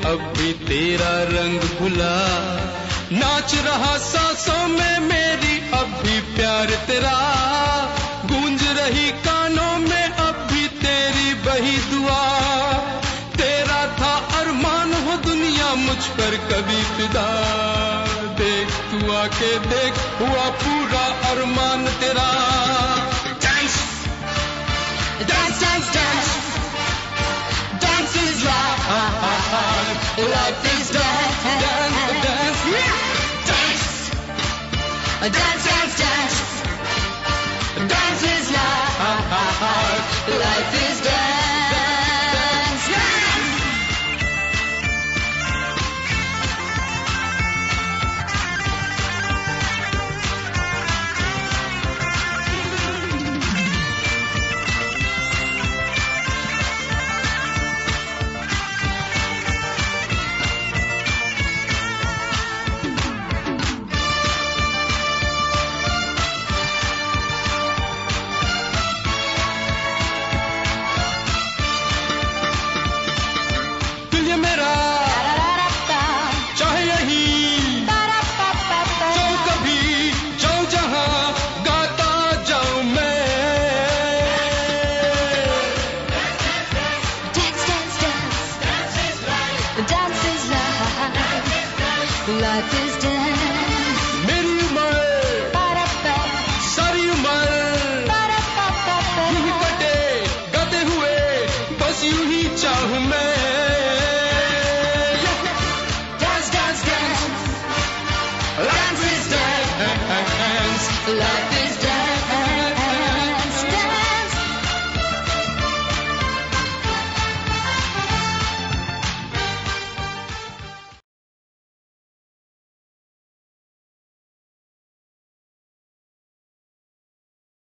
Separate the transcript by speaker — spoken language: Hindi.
Speaker 1: अब भी तेरा रंग भुला, नाच रहा सांसों में मेरी अब भी प्यार तेरा, गूंज रही कानों में अब भी तेरी वही दुआ, तेरा था अरमान हो दुनिया मुझ पर कभी फिदा, देख तू आके देख हुआ पूरा अरमान तेरा। Dance, dance, dance, dance, dance is life, life is dance, dance, dance, dance, dance, dance, dance, dance is life, life is dance. Life is dance. मेरी उम्र सारी उम्र यूं ही कटे गाते हुए बस यूं ही चाहूं मैं। Dance, dance, dance. Life is dance. Life is